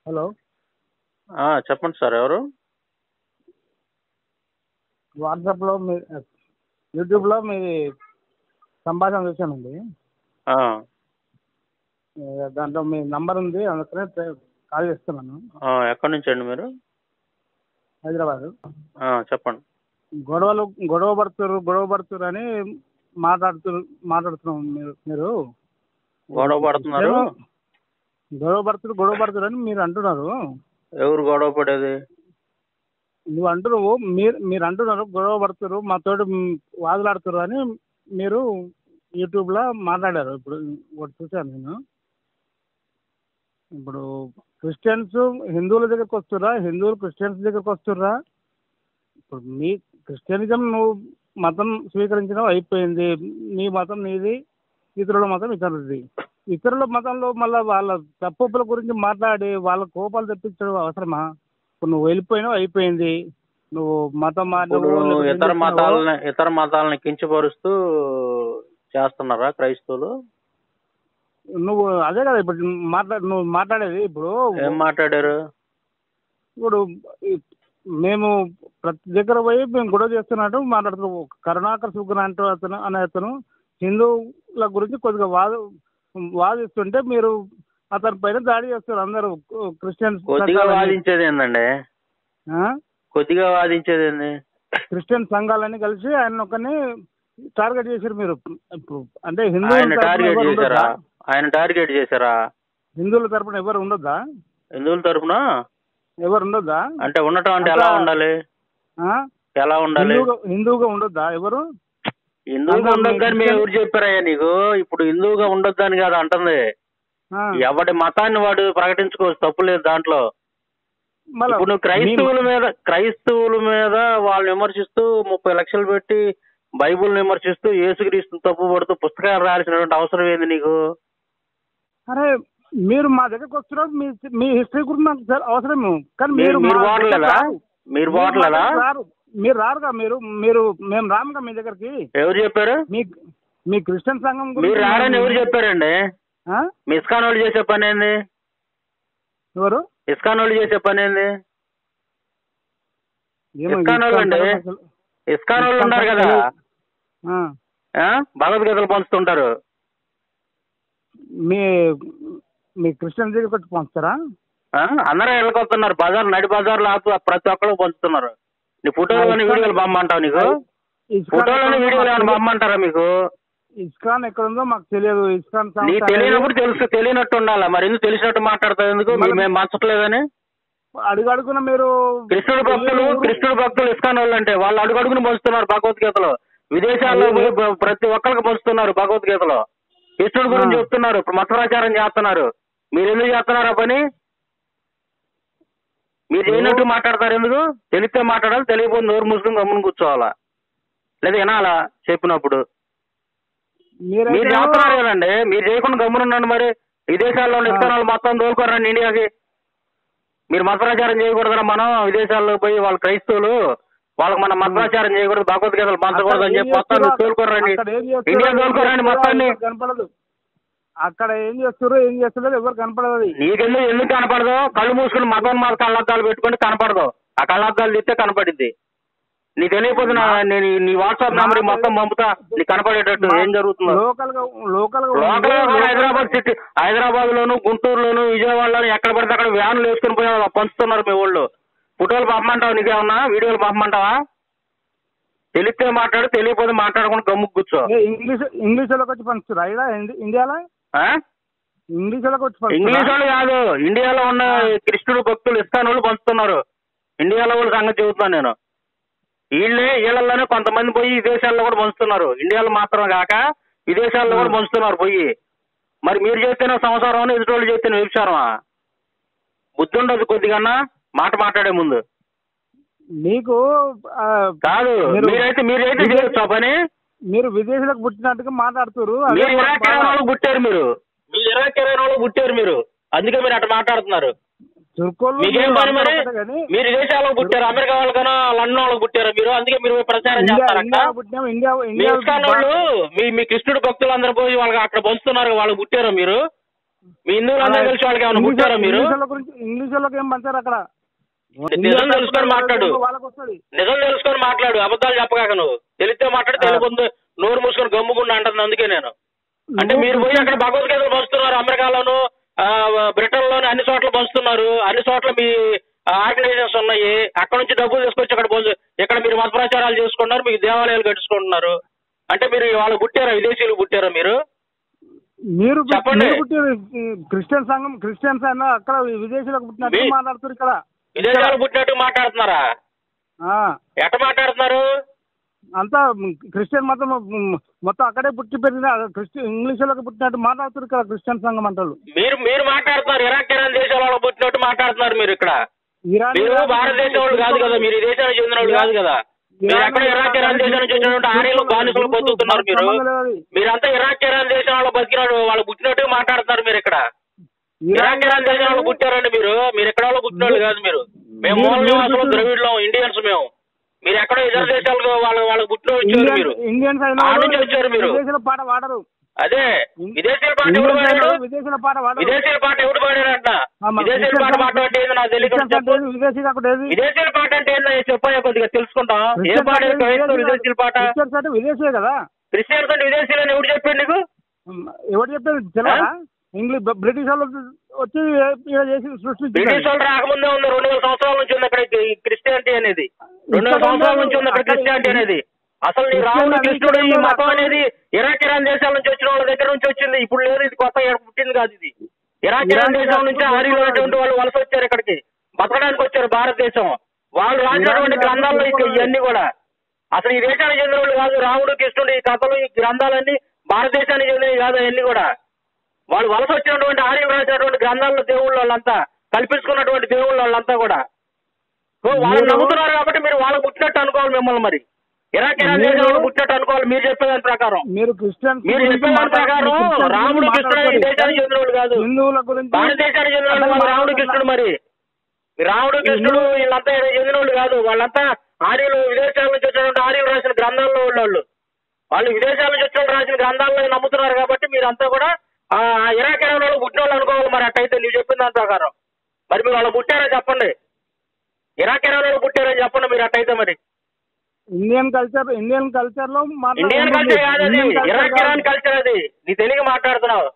Hello. చెప్పండి sir, ఎవరు? వాట్సాప్లో మీ యూట్యూబ్లో మీ సంభాషణ చూశానండి. దాంట్లో మీ నంబర్ ఉంది, అందుకనే కాల్ చేస్తున్నాను. ఎక్కడి నుంచి అండి మీరు? హైదరాబాద్. చెప్పండి. గొడవ పడుతురు అని మాట్లాడుతున్నాం. మీరు గొడవ పడుతున్నారు? గొడవ పడుతురు అని మీరు అంటున్నారు. ఎవరు గొడవ పడేది? నువ్వు అంటున్నావు, మీరు అంటున్నారు గొడవ పడుతురు, మాతోటి వాదులాడుతురు అని మీరు యూట్యూబ్లో మాట్లాడారు. ఇప్పుడు ఒకటి చూశాను నేను. ఇప్పుడు క్రిస్టియన్స్ హిందువుల దగ్గరకు వస్తుర్రా, హిందువులు క్రిస్టియన్స్ దగ్గరకు వస్తుర్రా? ఇప్పుడు మీ క్రిస్టియనిజం నువ్వు మతం స్వీకరించడం అయిపోయింది, నీ మతం నీది, ఇతరుల మతం ఇతరులది. ఇతరుల మతంలో మళ్ళీ వాళ్ళ తప్పుల గురించి మాట్లాడి వాళ్ళ కోపాలు తెప్పించడం అవసరమా? ఇప్పుడు నువ్వు వెళ్ళిపోయినావు, అయిపోయింది. నువ్వు మతం ఇతర మతాలను కించపరుస్తూ చేస్తున్నారా క్రైస్తవులు? నువ్వు అదే కదా ఇప్పుడు నువ్వు మాట్లాడేది. ఇప్పుడు ఏం మాట్లాడారు? ఇప్పుడు మేము ప్రతి దగ్గర పోయి మేము గొడవ చేస్తున్నట్టు మాట్లాడుతున్నాం. కరుణాకర్ సుగ్న అనే అతను హిందువుల గురించి కొద్దిగా వాదిస్తుంటే మీరు అతని పైన దాడి చేస్తారు అందరూ క్రిస్టియన్స్. కొద్దిగా వాదించేది ఏందండి? కొద్దిగా వాదించేది ఏంది? క్రిస్టియన్ సంఘాలన్నీ కలిసి ఆయన ఒకరిని టార్గెట్ చేశారు మీరు. ఇప్పుడు అంటే ఆయన టార్గెట్ చేశారా? హిందువుల తరపున ఎవరు ఉండొద్దా? హిందువుల తరపున ఎవరు ఉండొద్దా? అంటే ఉండటం అంటే ఎలా ఉండాలి? ఎలా ఉండాలి? హిందువుగా ఉండొద్దా ఎవరు? హిందువుగా ఉండొద్దని మేము ఎవరు చెప్పారయ్యా నీకు? ఇప్పుడు హిందువుగా ఉండొద్దని కాదు అంటుంది. ఎవడి మతాన్ని వాడు ప్రకటించుకోవచ్చు, తప్పు లేదు దాంట్లో. ఇప్పుడు నువ్వు క్రైస్తవుల మీద వాళ్ళని విమర్శిస్తూ 30 లక్షలు పెట్టి బైబుల్ని విమర్శిస్తూ యేసుక్రీస్తుని తప్పు పడుతూ పుస్తకాలు రాయాల్సినటువంటి అవసరం ఏంది నీకు? అరే మీరు మా దగ్గరకు వస్తున్నారు, మీ హిస్టరీ గురించి నాకు అవసరం. కానీ మీరు వాడలేదా? మీరు రారుగా. మేము రాముగా మీ దగ్గరికి. ఎవరు చెప్పారు? మీ క్రిస్టియన్ సంఘం మీరు రారని ఎవరు చెప్పారండి? మీ ఇస్కాన్ వాళ్ళు చేసే పని ఏంది? ఎవరు ఇస్కాన్ వాళ్ళు చేసే పని ఏంది? ఇస్కాన్ వాళ్ళు అండి, ఇస్కాన్ వాళ్ళు ఉన్నారు కదా, భగవద్గీతలు పంచుతుంటారు. మీ క్రిస్టియన్ దగ్గరికి వచ్చి పంచుతారా? అందరూ వెళ్ళకొస్తున్నారు, నడి బజార్లో ఆపు ప్రతి ఒక్కరు పంచుతున్నారు. నీ ఫోటోలోని వీడియోలు పంపమంటావు? నీకు ఫోటోలోని వీడియోలు ఏమైనా పంపమంటారా మీకు? ఇస్కాన్ ఎక్కడ ఉందో మాకు తెలియదు. ఇస్కాన్ నీకు తెలియనప్పుడు తెలియనట్టు ఉండాలా? మరి ఎందుకు తెలిసినట్టు మాట్లాడతావు? ఎందుకు మేము పంచట్లేదని? అడుగడుగున మీరు కృష్ణుడు భక్తులు ఇస్కాన్ వాళ్ళు అంటే వాళ్ళు అడుగడుగున పంచుతున్నారు భగవద్గీతలో. విదేశాల్లో ప్రతి ఒక్కరికి పంచుతున్నారు భగవద్గీతలో. కృష్ణుడి గురించి చెప్తున్నారు, మత ప్రచారం చేస్తున్నారు. మీరు ఎందుకు చేస్తున్నారు ఆ పని? మీరు చేయనట్టు మాట్లాడతారు ఎందుకు? తెలిస్తే మాట్లాడాలి, తెలియకపోతే నోరు మూసుకుని గమ్మున కూర్చోవాలా, లేదా వినాలా చెప్పినప్పుడు? మీరు చేస్తున్నారు కదండి, మీరు చేయకుండా గమ్మునున్నాను. మరి విదేశాల్లో ఇస్కాన్ వాళ్ళు మొత్తం తోలుకోరండి ఇండియాకి. మీరు మత ప్రచారం చేయకూడదు. మనం విదేశాల్లో పోయి వాళ్ళ క్రైస్తవులు వాళ్ళకి మనం మత ప్రచారం చేయకూడదు, భగవద్గీతలు పంచకూడదు అని చెప్పి మొత్తాన్ని తోలుకోరండి, ఇండియా తోలుకోరండి మొత్తాన్ని. అక్కడ ఏం చేస్తున్నారు ఎవరు కనపడదు. ఎందుకు కనపడదు? కళ్ళు మూసుకుని మతం కళ్ళద్దాలు పెట్టుకుంటే కనపడదు. ఆ కళ్ళద్దాలు తీస్తే కనపడిద్ది. నీకు తెలియకపోతే నీ వాట్సాప్ నెంబర్ మొత్తం పంపుతా, నీకు కనపడేటట్టు ఏం జరుగుతుందో. లోకల్ హైదరాబాద్ లోను, గుంటూరులోను, విజయవాడలోను ఎక్కడ పడితే అక్కడ వ్యాన్లు వేసుకుని పోయి పంచుతున్నారు మీ వాళ్ళు. ఫోటోలు పంపమంటావా? నీకేమన్నా వీడియోలు పంపమంటావా? తెలిస్తే మాట్లాడు, తెలియకపోతే మాట్లాడకుండా గమ్ముకు కూర్చో. ఇంగ్లీష్ వాళ్ళకి వచ్చి పంచుతారా ఇండియాలో? ఇంగ్లీష్ వాళ్ళు కాదు, ఇండియాలో ఉన్న కృష్ణుడు భక్తులు ఇస్కాన్ వాళ్ళు పంచుతున్నారు. ఇండియాలో వాళ్ళ సంగతి చెబుతున్నాను నేను. వీళ్ళలోనే కొంతమంది పోయి విదేశాల్లో కూడా పంచుతున్నారు. ఇండియాలో మాత్రమే కాక విదేశాల్లో కూడా పంచుతున్నారు పోయి. మరి మీరు చేస్తేనే సంసారం, ఎదుటోళ్ళు చేస్తేనే వ్యభిచారమా? బుద్ధి ఉండదు కొద్దిగా మాట్లాడే ముందు. మీకు కాదు, మీరైతే చేయొచ్చు పని. మీరు విదేశాలకు పుట్టినట్టుగా మాట్లాడుతారు. మీరు ఇరాక్ వాళ్ళకి పుట్టారు, మీరు అందుకే మీరు అట్లా మాట్లాడుతున్నారు. మీకేం పని మరి? మీరు విదేశాల్లో పుట్టారు, అమెరికా వాళ్ళకనో లండన్ వాళ్ళకి పుట్టారు మీరు, అందుకే మీరు ప్రచారం చేస్తారంట. మీ కృష్ణుడు భక్తులు అందరూ పోయి వాళ్ళకి అక్కడ పంచుతున్నారు, వాళ్ళకి పుట్టారు మీరు. మీ హిందువులందరూ కలిసి వాళ్ళకి ఏమైనా పుట్టారా మీరు? ఇంగ్లీష్ వాళ్ళకి ఏం పంచారు అక్కడ? నిజం తెలుసుకొని మాట్లాడు, వాళ్ళకి వస్తుంది. నిజం తెలుసుకొని మాట్లాడు, అబద్ధాలు చెప్పగాక. నువ్వు తెలిస్తే మాట్లాడి తెలియకుండా నోరు మూసుకొని గమ్ముకుండా అంటుంది. అందుకే నేను అంటే మీరు పోయి అక్కడ భగవద్గీతలు పంచుతున్నారు, అమెరికాలోను బ్రిటన్లోను అన్ని చోట్ల పంచుతున్నారు, అన్ని చోట్ల మీ ఆర్గనైజేషన్స్ ఉన్నాయి, అక్కడ నుంచి డబ్బులు తీసుకొచ్చి ఇక్కడ మీరు మత ప్రచారాలు చేసుకుంటున్నారు, మీకు దేవాలయాలు కట్టించుకుంటున్నారు. అంటే మీరు వాళ్ళు పుట్టారా, విదేశీయులు పుట్టారా మీరు? మీరు చెప్పండి. క్రిస్టియన్ సంఘం క్రిస్టియన్స్ అయినా అక్కడ విదేశీయులకు పుట్టినట్టు మాట్లాడుతారు, ఇక్కడ విదేశాలు పుట్టినట్టు మాట్లాడుతున్నారా? ఎట్ట మాట్లాడుతున్నారు? అంతా క్రిస్టియన్ మతం మొత్తం అక్కడే పుట్టి పెరిగిన ఇంగ్లీష్ వాళ్ళకి పుట్టినట్టు మాట్లాడుతారు ఇక్కడ క్రిస్టియన్ సంఘం అంటారు. మీరు మాట్లాడుతున్నారు, ఇరాన్ దేశాల వాళ్ళు పుట్టినట్టు మాట్లాడుతున్నారు మీరు. ఇక్కడ మీరు భారతదేశం వాళ్ళు కాదు కదా, మీరు ఈ దేశానికి చెందిన వాళ్ళు కాదు కదా. మీరు ఎక్కడ ఇరాన్ దేశం నుంచి వచ్చినటువంటి ఆర్యలు బానిసలు బతుకుతున్నారు మీరు. మీరంతా ఇరాన్ దేశం వాళ్ళు బతికినాడు వాళ్ళు పుట్టినట్టు మాట్లాడుతున్నారు మీరు. ఇక్కడ ఇరాన్ దేశం వాళ్ళు పుట్టారండి మీరు ఎక్కడ వాళ్ళు పుట్టిన కాదు మీరు. మేము మూల నివాసులు, ద్రవిడ్లం, ఇండియన్స్ మేము. మీరు ఎక్కడో ఇతర దేశాలకు వాళ్ళకి పుట్టిన వచ్చారు మీరు, ఆ నుంచి వచ్చారు మీరు. పాట వాడరు. అదే విదేశీయుల పాట ఎవడు పాడాడు? విదేశీయుల పాట విదేశీయుల పాట ఎవడు పాడాడంట? విదేశీయుల పాట అంటే ఏంది నాకు తెలియదు. విదేశీయుల పాట అంటే ఏందో చెప్పా కొద్దిగా తెలుసుకుంటాం. ఏం పాడారు విదేశీయుల పాట? విదేశీ కదా, క్రిస్టియన్స్ అంటే విదేశీయులని ఎవడు చెప్పాడు నీకు? ఎవరు చెప్పారు తెలియదా? ఇంగ్లీష్ బ్రిటిష్ వాళ్ళు వచ్చి సృష్టించారు. బ్రిటిష్ వాళ్ళు రాకముందే ఉంది, 200 సంవత్సరాల నుంచి ఉంది అక్కడ క్రిస్టియానిటీ అనేది. 200 సంవత్సరాల నుంచి ఉంది అక్కడ క్రిస్టియానిటీ అనేది. అసలు నీ రాముడు కృష్ణుడు ఈ మతం అనేది ఇరాన్ దేశాల నుంచి వచ్చిన వాళ్ళ దగ్గర నుంచి వచ్చింది. ఇప్పుడు లేదు, ఇది కొత్త పుట్టింది కాదు. ఇది ఇరాన్ దేశం నుంచి ఆర్యులు అనేటువంటి వాళ్ళు వలస వచ్చారు, ఇక్కడికి బతకడానికి వచ్చారు భారతదేశం. వాళ్ళు రాసినటువంటి గ్రంథాల్లో ఇవన్నీ కూడా అసలు ఈ దేశానికి చెందిన వాళ్ళు కాదు. రాముడు కృష్ణుడు ఈ కథలు ఈ గ్రంథాలన్నీ భారతదేశానికి చెందినవి కాదు. అవన్నీ కూడా వాళ్ళు వలస వచ్చినటువంటి ఆర్యులు రాసినటువంటి గ్రంథాల్లో దేవుళ్ళు వాళ్ళంతా కల్పించుకున్నటువంటి దేవుళ్ళు వాళ్ళంతా కూడా వాళ్ళు నమ్ముతున్నారు. కాబట్టి మీరు వాళ్ళకు పుట్టినట్టు అనుకోవాలి మిమ్మల్ని. మరి ఇరాన్ దేశంలో పుట్టినట్టు అనుకోవాలి మీరు చెప్పేదాని ప్రకారం. మీరు చెప్పేదాని ప్రకారం రాముడు కృష్ణుడు ఈ దేశానికి చెందిన వాళ్ళు కాదు, భారతదేశానికి చెందిన వాళ్ళు కాదు రాముడు కృష్ణుడు. మరి రాముడు కృష్ణుడు వీళ్ళంతా చెందిన వాళ్ళు కాదు. వాళ్ళంతా ఆర్యులు, విదేశాల నుంచి వచ్చినటువంటి ఆర్యులు రాసిన గ్రంథాల్లో వాళ్ళు విదేశాల నుంచి వచ్చిన రాసిన గ్రంథాల్లో నమ్ముతున్నారు. కాబట్టి మీరంతా కూడా ఇరాన్ వాళ్ళు పుట్టిన వాళ్ళు అనుకోవాలి. మరి అట్టయితే నువ్వు చెప్పిన దాని ప్రకారం మరి మీరు వాళ్ళు పుట్టారో చెప్పండి. ఇరాన్ వాళ్ళు పుట్టారని చెప్పండి మీరు అట్టయితే. మరి ఇండియన్ కల్చర్ లో ఇండియన్ కల్చర్ కాదు అది, ఇరాన్ కల్చర్ అది. నీ తెలుగు మాట్లాడుతున్నావు.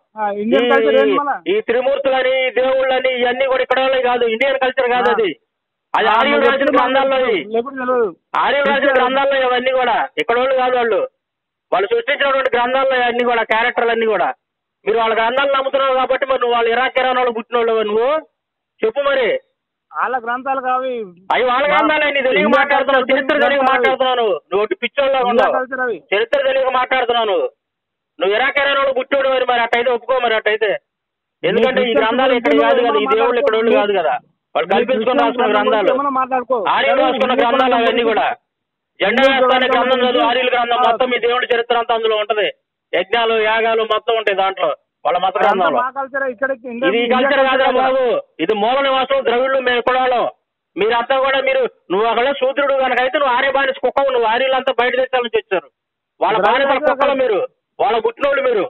ఈ త్రిమూర్తులని దేవుళ్ళని ఇవన్నీ కూడా ఇక్కడ కాదు, ఇండియన్ కల్చర్ కాదు అది. అది ఆర్యులు రాసిన గ్రంథాల్లో, ఆర్యులు రాసిన గ్రంథాల్లో ఇవన్నీ కూడా ఇక్కడ వాళ్ళు కాదు. వాళ్ళు సృష్టించినటువంటి గ్రంథాల్లో అన్ని కూడా క్యారెక్టర్లు అన్ని కూడా మీరు వాళ్ళ గ్రంథాలు నమ్ముతున్నావు. కాబట్టి మరి నువ్వు వాళ్ళు ఇరాన్ వాళ్ళు పుట్టిన వాళ్ళు నువ్వు చెప్పు. మరి వాళ్ళ గ్రంథాలు కావి అవి వాళ్ళ గ్రంథాలే. నీ తెలియ మాట్లాడుతున్నావు, చరిత్ర తెలియ మాట్లాడుతున్నాను. నువ్వు ఒకటి పిచ్చోళ్ళగా ఉన్నావు, చరిత్ర తెలియక మాట్లాడుతున్నాను. నువ్వు ఇరాన్ వాళ్ళు పుట్టాడు. మరి అట్టయితే ఒప్పుకో. మరి అట్టయితే ఎందుకంటే ఈ గ్రంథాలు ఇక్కడ కాదు కదా, ఈ దేవుళ్ళు ఇక్కడ వాళ్ళు కాదు కదా. వాళ్ళు కల్పించుకొని రాసుకున్న గ్రంథాలు, ఆర్యులు రాసుకున్న గ్రంథాలు అవన్నీ కూడా. జెండా వేస్తానే గ్రంథం చదువు, ఆర్యుల గ్రంథం మొత్తం మీ దేవుడి చరిత్ర అంతా అందులో ఉంటది. యజ్ఞాలు, యాగాలు మొత్తం ఉంటాయి దాంట్లో వాళ్ళ మత గ్రంథంలో. ఇది కల్చర్ కాదురా బాబు, ఇది మూల నివాసం ద్రవిడులు మేము ఎక్కడాలో. మీరంతా కూడా నువ్వు అక్కడ శూద్రుడు కనుక అయితే నువ్వు ఆర్య బానిస కుక్కవు. నువ్వు ఆర్యులంతా బయట దేశాల నుంచి వచ్చారు. వాళ్ళ బానిసల కుక్కలు మీరు, వాళ్ళ పుట్టినోళ్ళు మీరు.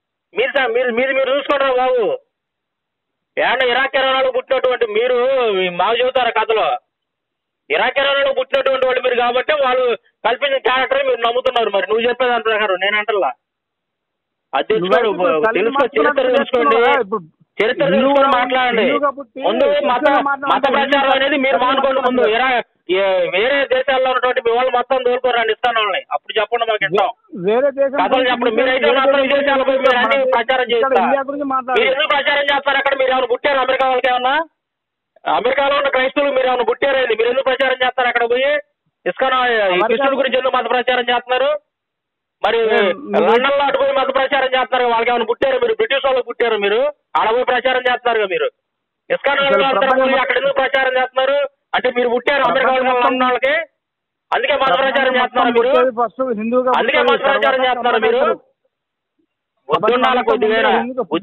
మీరు చూసుకుంటారా బాబు? ఏమన్నా ఇరాన్ వాళ్ళు పుట్టినటువంటి మీరు మాకు చెబుతారా కథలో? ఇరాన్ వాళ్ళు పుట్టినటువంటి వాళ్ళు మీరు కాబట్టి వాళ్ళు కల్పించిన క్యారెక్టర్ మీరు నమ్ముతున్నారు. మరి నువ్వు చెప్పేదాని ప్రకారం నేను అంటలా. అది తెలుసుకోండి, చరిత్ర తెలుసుకోండి, చరిత్ర తెలుసుకొని మాట్లాడండి. ముందు మత ప్రచారం అనేది మీరు మానుకోండి. ముందు వేరే దేశాల్లో ఉన్నటువంటి మీ వాళ్ళు మొత్తం దూరుకోరండి, ఇస్తాను వాళ్ళని. అప్పుడు చెప్పండి, మాకు ఇస్తాం కథలు చెప్పండి. మీరైతే మాత్రం విదేశాలకు పోయి మీరు అన్ని ప్రచారం చేస్తారు. మీరు ఎందుకు ప్రచారం చేస్తారు? అక్కడ మీరు ఏమైనా పుట్టారు? అమెరికా వాళ్ళకి ఏమన్నా, అమెరికాలో ఉన్న క్రైస్తవులు మీరు ఏమైనా పుట్టారేది? మీరు ఎందుకు ప్రచారం చేస్తారు? అక్కడ పోయి ఇస్కాన్ కృష్ణుడి గురించి ఎందుకు మత ప్రచారం చేస్తున్నారు? మరి లండన్ లో అటు పోయి మత ప్రచారం చేస్తున్నారు. వాళ్ళకి ఏమైనా పుట్టారు? మీరు బ్రిటిష్ వాళ్ళకి పుట్టారు, మీరు ఆడ పోయి ప్రచారం చేస్తున్నారు. మీరు ఇస్కాన్ పోయి అక్కడ ఎందుకు ప్రచారం చేస్తున్నారు? అంటే మీరు పుట్టారు అమెరికా లండన్ వాళ్ళకి, అందుకే మత ప్రచారం చేస్తున్నారు మీరు. అందుకే మత ప్రచారం చేస్తున్నారు మీరు. బుద్ధుండాల కొద్దిగా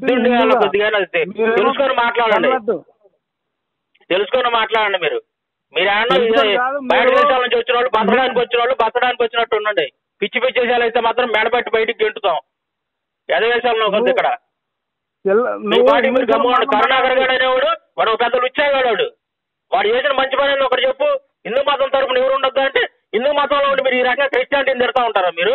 తెలుసుకొని మాట్లాడండి, తెలుసుకొని మాట్లాడండి. మీరు ఏమన్నా బయట దేశాల నుంచి వచ్చిన వాళ్ళు బతకడానికి వచ్చినట్టు ఉండండి. పిచ్చి దేశాలు అయితే మాత్రం మెడబెట్టి బయటికి గెంటుతాం. ఎద దేశాల్లో కొంత ఇక్కడ మీ పార్టీ మీరు గమ్ముడు కరుణాకర్ గారు అనేవాడు వాడు ఒక పెద్ద లుచ్చాగాడు. వాడు చేసిన మంచి పని ఒకటి చెప్పు. హిందూ మతం తరపున ఎవరు ఉండొద్దు అంటే హిందూ మతంలో ఉండి మీరు ఈ రకంగా క్రిస్టియానిటీని తిడతా ఉంటారా మీరు?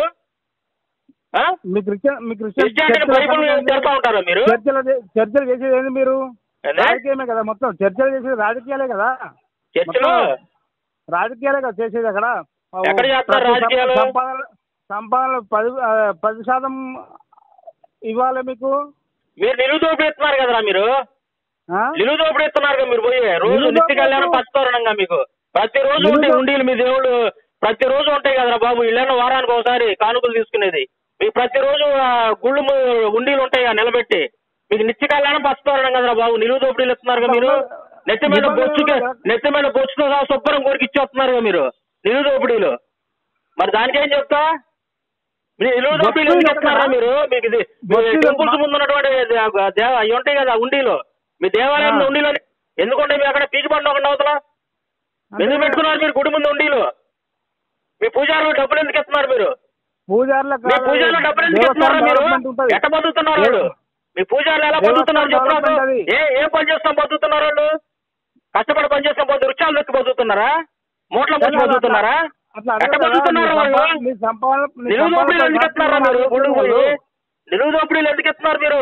క్రిస్టియానిటీని బైబుల్ తిడతా ఉంటారా మీరు? చర్చలు చేసేది ఏంది మీరు? రాజకీయమే కదా మొత్తం. చర్చలు చేసేది రాజకీయాలే కదా. చర్చలు రాజకీయాలే కదా చేసేది. అక్కడ ఎక్కడ చేస్తారు రాజకీయాలు? సంపాదన 10% ఇవ్వాలి మీకు. మీరు నిలుదోపిడి ఇస్తున్నారు కదరా మీరు. నిలుదోపిడి ఇస్తున్నారు కదా మీరు. పోయి రోజు నిత్య కళ్యాణం పచ్చతోరణంగా మీకు ప్రతిరోజు ఉంటాయి ఉండీలు. మీ దేవుళ్ళు ప్రతిరోజు ఉంటాయి కదరా బాబు. ఇళ్ళను వారానికి ఒకసారి కానుకలు తీసుకునేది మీకు ప్రతిరోజు గుళ్ళు ఉండీలు ఉంటాయి నిలబెట్టి. మీకు నిత్య కళ్యాణం పచ్చతోరణం కదరా బాబు. నిలుదోపిడీలు ఇస్తున్నారు కదా మీరు. నెత్తి మీద బొచ్చుతో శుభ్రం కోరికి ఇచ్చేస్తున్నారు కదా మీరు నిలుదోపిడీలు. మరి దానికేం చెప్తా? మీరు నిలుదోపిడీలు ఎందుకు ఇస్తున్నారా మీరు? మీకు ఇది టెంపుల్స్ ముందు ఉన్నటువంటి అవి ఉంటాయి కదా ఉండీలు. మీ దేవాలయంలో ఉండీలు ఎందుకుంటే మీరు అక్కడ పీకి పండు ఒకటి అవుతున్నా ఎందుకు పెట్టుకున్నారు మీరు గుడి ముందు ఉండీలు? మీ పూజారులు డబ్బులు ఎందుకు ఇస్తున్నారు మీరు? పూజారులు డబ్బులు ఎందుకు ఇస్తున్నారా మీరు? ఎట్ట బతుకుతున్నారు వాళ్ళు? మీ పూజారులు ఎలా బతుకుతున్నారు చెప్తున్నారు? ఏం పని చేస్తాం బతుకుతున్నారు వాళ్ళు? కష్టపడి పని చేస్తాం పోతే వృక్షాలు దొరికి బతుకుతున్నారా? మూట్ల ముంచి బతుకుతున్నారా? ఎట్ట బతుకుతున్నారు వాళ్ళు? నిలుదోపిడీలు ఎందుకు ఇస్తున్నారా మీరు? గుళ్ళు పోయి నిలుదోపిడీలు ఎందుకు ఇస్తున్నారు మీరు?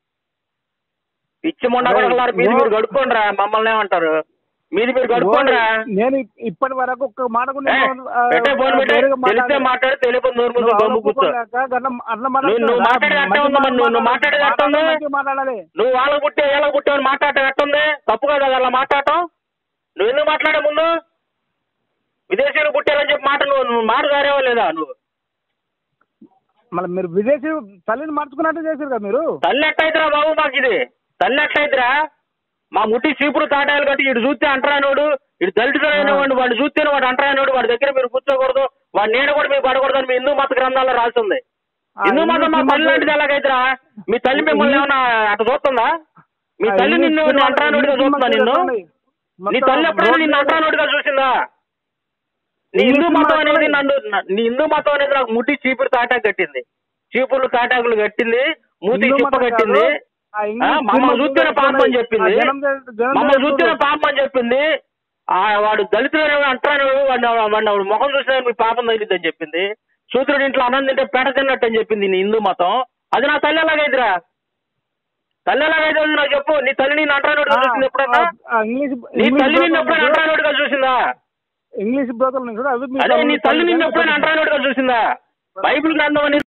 పిచ్చి మొండగలరు. మీది మీరు గడుపుకోండి రా. మమ్మల్ని ఏమంటారు? మీది మీరు గడుపుకోండి రా. నేను ఇప్పటి వరకు ఒక్క మాట తెలిస్తే మాట్లాడి తెలియదు నోరు మూసుకొని బొమ్మ కూర్చో. నువ్వు మాట్లాడేది అట్టే ఉందా? మరి నువ్వు మాట్లాడేది ఎట్టుంది? నువ్వు వాళ్ళకు పుట్టే వీళ్ళకి పుట్టావు మాట్లాడటం ఎట్టుంది? తప్పు కదా అలా మాట్లాడటం. నువ్వు ఎందుకు మాట్లాడే ముందు? విదేశీయులు పుట్టారని చెప్పి నువ్వు మాట దారేవా లేదా? నువ్వు మళ్ళీ మీరు విదేశీ తల్లిని మార్చుకున్నట్టు చేశారు కదా మీరు. తల్లి ఎట్టయితరా బాబు మాకు ఇది? తల్లి ఎట్టయితరా? మా ముట్టి చీపురు తాటాయలు కట్టి ఇటు చూస్తే అంటరానోడు, ఇటు దళితుడైనవాడు వాడు చూస్తేనే వాడు అంటరానోడు. వాడి దగ్గర మీరు కూర్చోకూడదు, వాడి నేను కూడా మీకు పడకూడదు అని మీ హిందూ మత గ్రంథాల్లో రాసింది. హిందూ మతం మా తల్లి లాంటిది ఎలాగైతరా? మీ తల్లి మిమ్మల్ని ఏమన్నా అట్ట చూస్తుందా? మీ తల్లి నిన్ను అంటరానోడిగా చూస్తుందా? నీ తల్లి ఎప్పుడైనా నిన్ను అంటరానోడిగా చూసిందా? నీ హిందూ మతం అనేది నాకు ముట్టి చీపురు తాటాకు కట్టింది. చీపుర్లు తాటాకులు కట్టింది, మూతి చిప్ప కట్టింది. మమ్మల్ని చూస్తేనే పాపం అని చెప్పింది. వాడు దళితుడు అంటాను వాడు ముఖం చూసినా మీ పాపం తగిలిద్దని చెప్పింది. సూత్రుడు ఇంట్లో అన్నం తింటే పెడ తిన్నట్టు అని చెప్పింది నీ హిందూ మతం. అది నా తల్లి ఎలాగైతురా? తల్లి ఎలాగైతే నాకు చెప్పు. నీ తల్లి నేను అంటానోడుగా చూసింది ఎప్పుడన్నా? నీ తల్లి నిన్ను ఎప్పుడైనా అంటానోడుగా చూసిందా? ఇంగ్లీష్ బ్రోకర్లు అదే నీ తల్లి నిన్ను ఎప్పుడైనా అంటానోడుగా చూసిందా? బైబిల్ గ్రంథం అనేది